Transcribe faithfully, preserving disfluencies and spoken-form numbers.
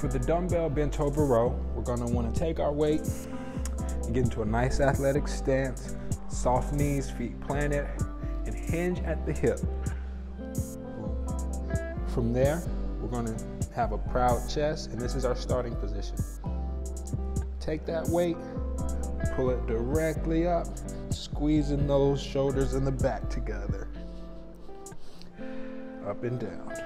For the dumbbell bent over row, we're gonna wanna take our weight and get into a nice athletic stance, soft knees, feet planted, and hinge at the hip. From there, we're gonna have a proud chest, and this is our starting position. Take that weight, pull it directly up, squeezing those shoulders and the back together. Up and down.